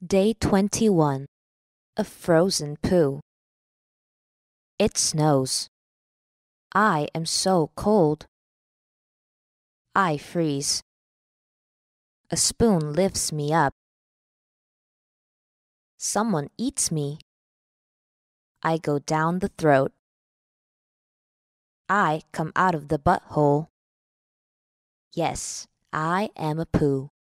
Day 21. A frozen poo. It snows. I am so cold. I freeze. A spoon lifts me up. Someone eats me. I go down the throat. I come out of the butthole. Yes, I am a poo.